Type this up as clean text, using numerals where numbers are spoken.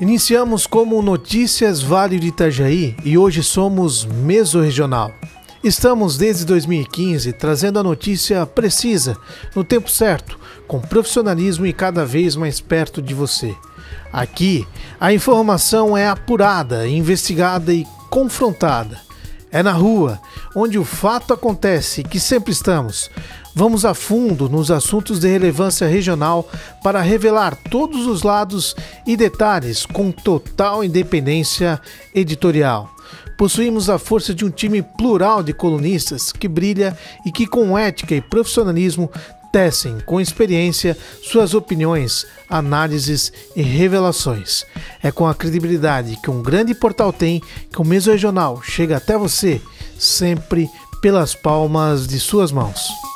Iniciamos como Notícias Vale do Itajaí e hoje somos Mesorregional. Estamos desde 2015 trazendo a notícia precisa, no tempo certo, com profissionalismo e cada vez mais perto de você. Aqui, a informação é apurada, investigada e confrontada. É na rua, onde o fato acontece, que sempre estamos. Vamos a fundo nos assuntos de relevância regional para revelar todos os lados e detalhes com total independência editorial. Possuímos a força de um time plural de colunistas que brilha e que com ética e profissionalismo tecem com experiência suas opiniões, análises e revelações. É com a credibilidade que um grande portal tem que o Mesorregional chega até você, sempre pelas palmas de suas mãos.